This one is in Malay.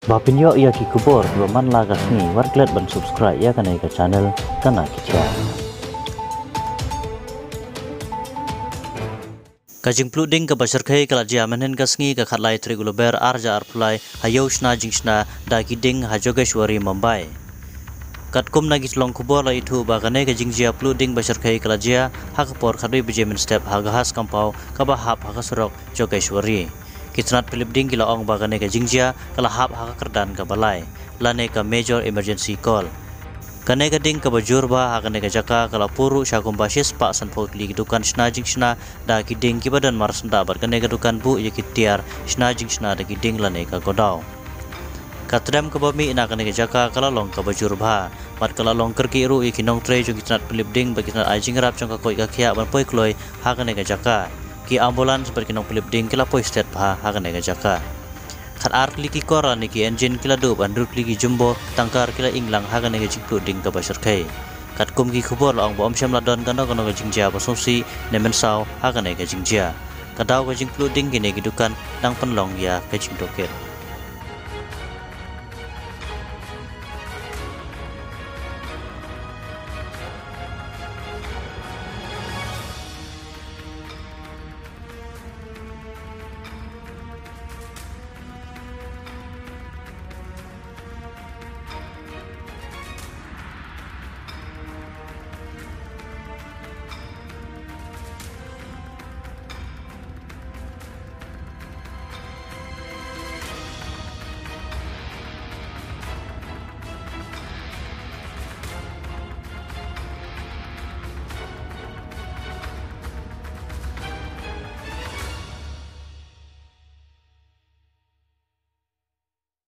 Bapinyo ia ki kubor roman lagas ni warklet ban subscribe ya kanai ka channel kana kicha. Kajing pluding ka basarkai kala jiamanen kasngi ka khatlai trigulober arja arpulai hayosna jingsna da kiding hajogeshwari Mumbai. Katkum nagis long kubor la itu bagane ka jingjia pluding basarkai kala jia hakapor khadui bijemen step hagahas kampau kabahap hakasurok Jogeshwari. Kitnat Philip Ding kila ong bagane ka jingjia kala hap hakakerdan ka balai lane ka major emergency call. Kane ka ding ka bajurba hakane ka jaka kala puru syakum basis pak sanpot li dukan shna jingsna da kiding ki badan marsenda bar kane ka dukan bu ye kitiar shna jingsna da kiding lane ka godau. Katram ka bami ina kane ka jaka kala long ka bajurba mat kala long kerki ru ye kinong tre jo kitnat Philip Ding ba kitnat ajing rap jong ka koi ka khia ban poi kloi hakane ka jaka ki ambulans seperti nong Philip Ding kila poi state pha hakane ka jaka. Khat ark liki kora niki engine kila do bandruk liki jumbo tangkar kila inglang hakane ka jingpu ding ka basarkai. Kat kum ki khubor la ong bom syam ladon kana kana ka jingjia basongsi nemen saw hakane ka jingjia. Kadau ka jingpu ding kini kidukan dang penlong ya ka jingdoket.